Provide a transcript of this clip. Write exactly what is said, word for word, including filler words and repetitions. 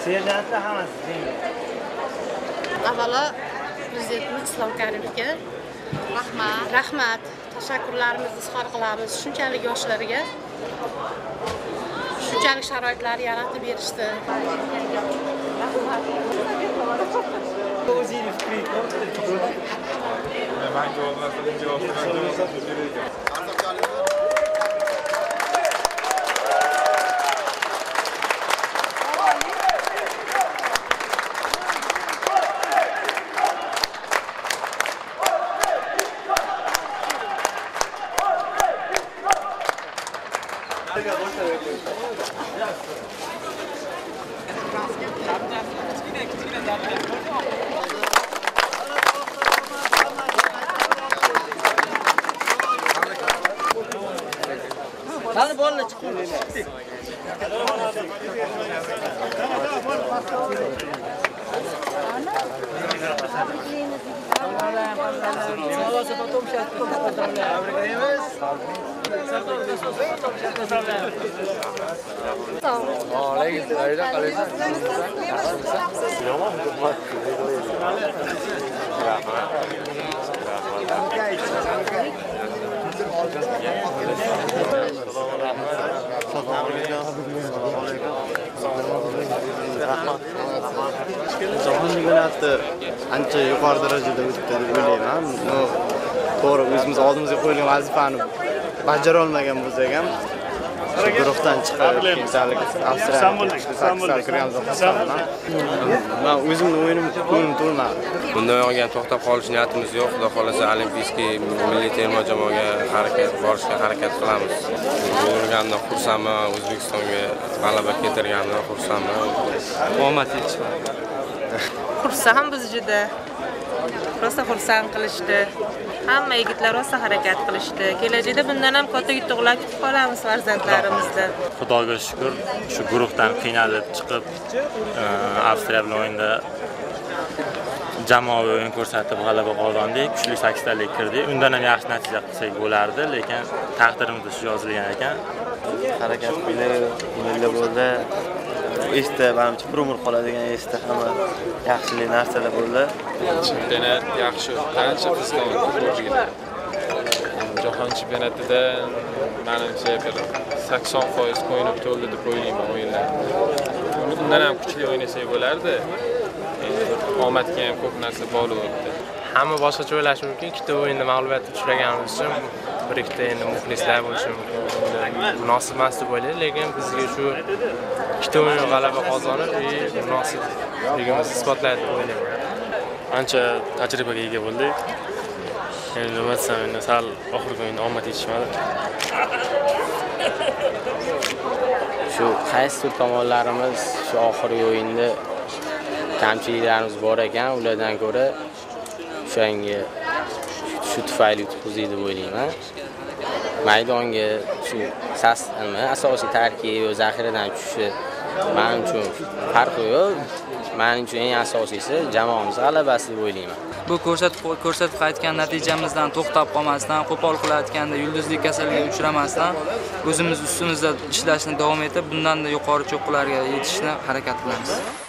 Serjantlar hammasi yengil. Avvalo Prezidentimiz Islom Karimovga rahmat, rahmat, tashakkurlarimizni izhor qilamiz. Shunchalik yoshlarga shunchalik sharoitlar yaratib berishdi. O'zingiz fikringiz Men javoblardan javob berdim. Hadi bolla çıkın. Jahon chempionati ancha yuqori darajada o'tdi deb o'ylayman. To'g'ri, o'zimiz oldimizga qo'yilgan vazifani bajara olmagan bo'lsak ham guruhdan chiqib keyinchalik Avstriyaga kirganimiz hisoblanadi. Men o'zimning o'yinim ko'nglim to'lmadi. Bundan yo'g'on to'xtab qolish niyatimiz yo'q. Xudo xolasa Olimpiyskiy milliy terma jamoaga harakat borishga harakat qilamiz. Bo'lgandan xursandman, O'zbekistonga g'alaba keltirgandan xursandman. Omad yetishmadi. Xursand biz juda. Rosa xursand qilishdi. Hamma yigitlar rosa harakat qilishdi. Kelajakda bundan ham katta yutuqlar kutib qolamiz farzandlarimizni. Xudoga shukr, shu guruhdan qiynalib chiqib, Avstriya bilan o'yinda jamoaviy o'yin ko'rsatib g'alaba qozondik, kuchli sakkiztalik kirdik. Undan ham yaxshi natija qilsak bo'lardi, lekin taqdirimizda shu yozilgan ekan. Harakat qilib bo'ldi. Esda menimcha bir umr qoladigan esda hamma yaxshilik narsalar bo'ldi. Chempionat yaxshi, ancha bizga ko'pchilik. Jahon chempionatida menimcha sakson foiz o'ynab to'ldi deb o'ylayman o'yinlar. Undan ham kuchli o'ynasak bo'lardi. Omadga ham ko'p narsa bog'liq o'tdi. Hamma boshqacha o'ylashi mumkin. Ikkita o'yinda mag'lubiyatga uchraganimiz uchun bir ikkita endi muxlislar bo'lishi mumkin. Munosib emas deb o'ylayman, lekin bizga shu ikkita o'yin g'alaba qozonib, munosibligimizni isbotlaydi deb o'ylayman. Ancha tajribaga ega bo'ldik. Endi nima desam, endi sal oxirgi o'yinda omad yetishmadi. Shu qaysi tomonlarimiz shu oxirgi o'yinda kamchiliklarimiz bor ekan, ulardan ko'ra o'shanga shu tufayli yutqizdik deb o'ylayman. Maydonga shu sas nima asosiy tarkib va zaxiradan tushishi men uchun farqi yo'q. Men uchun eng asosiysi jamoamiz g'alabasi deb o'ylayman. Bu ko'rsatib ko'rsatib qaytgan natijamizdan to'xtab qolmasdan, qo'pol qilayotganda yulduzlik kasalligiga uchramasdan o'zimiz ustimizda ishlashni davom etib, bundan da yuqori cho'qqilarga yetishni harakat qilamiz.